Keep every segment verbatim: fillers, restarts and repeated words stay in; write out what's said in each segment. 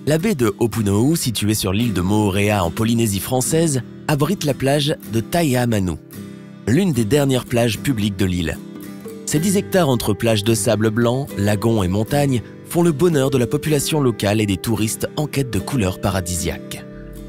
La baie de Opunouhou, située sur l'île de Moorea en Polynésie française, abrite la plage de Taiamanu, l'une des dernières plages publiques de l'île. Ces dix hectares entre plages de sable blanc, lagons et montagnes font le bonheur de la population locale et des touristes en quête de couleurs paradisiaques.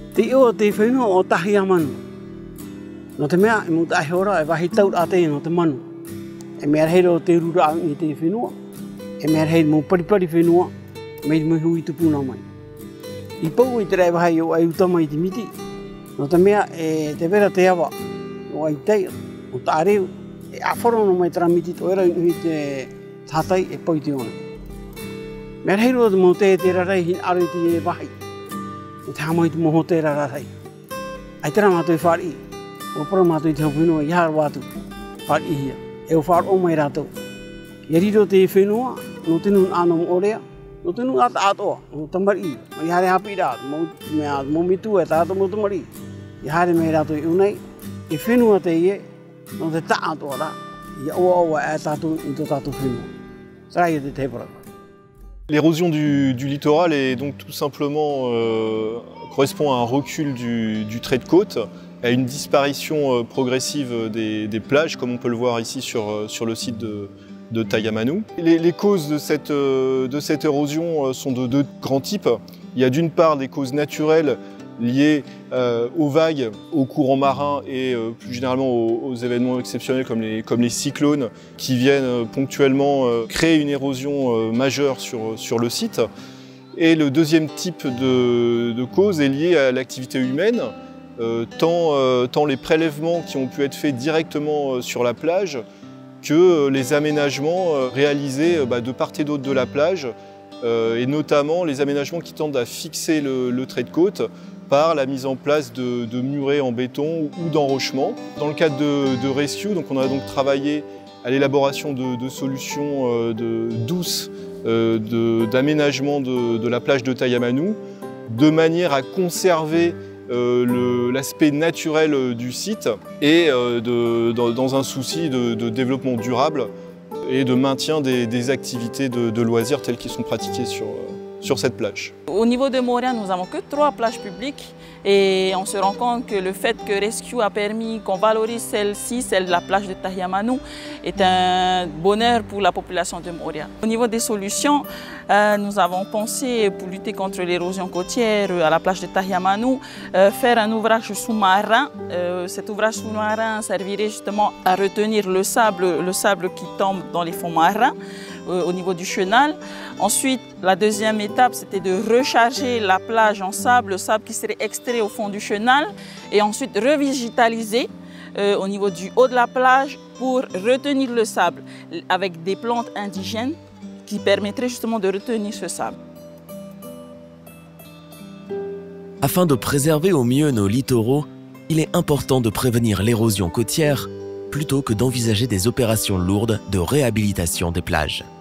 L'érosion du, du littoral est donc tout simplement euh, correspond à un recul du, du trait de côte, à une disparition euh, progressive des, des plages, comme on peut le voir ici sur, sur le site de, de Taiamanu. Les, les causes de cette, euh, de cette érosion sont de deux grands types. Il y a d'une part des causes naturelles liées euh, aux vagues, aux courants marins et euh, plus généralement aux, aux événements exceptionnels comme les, comme les cyclones qui viennent euh, ponctuellement euh, créer une érosion euh, majeure sur, sur le site. Et le deuxième type de, de cause est lié à l'activité humaine, euh, tant, euh, tant les prélèvements qui ont pu être faits directement euh, sur la plage que euh, les aménagements euh, réalisés euh, bah, de part et d'autre de la plage, euh, et notamment les aménagements qui tendent à fixer le, le trait de côte par la mise en place de, de murets en béton ou d'enrochements. Dans le cadre de, de Rescue, donc on a donc travaillé à l'élaboration de, de solutions euh, de, douces euh, d'aménagement de, de, de la plage de Taiamanu, de manière à conserver euh, l'aspect naturel du site et euh, de, dans, dans un souci de, de développement durable et de maintien des, des activités de, de loisirs telles qu'elles sont pratiquées sur, sur cette plage. Au niveau de Moorea, nous n'avons que trois plages publiques et on se rend compte que le fait que Rescue a permis qu'on valorise celle-ci, celle de la plage de Taiamanu, est un bonheur pour la population de Moorea. Au niveau des solutions, euh, nous avons pensé, pour lutter contre l'érosion côtière à la plage de Taiamanu, euh, faire un ouvrage sous-marin. Euh, cet ouvrage sous-marin servirait justement à retenir le sable, le sable qui tombe dans les fonds marins euh, au niveau du chenal. Ensuite, la deuxième étape, c'était de recharger la plage en sable, le sable qui serait extrait au fond du chenal, et ensuite revégétaliser euh, au niveau du haut de la plage pour retenir le sable avec des plantes indigènes qui permettraient justement de retenir ce sable. Afin de préserver au mieux nos littoraux, il est important de prévenir l'érosion côtière plutôt que d'envisager des opérations lourdes de réhabilitation des plages.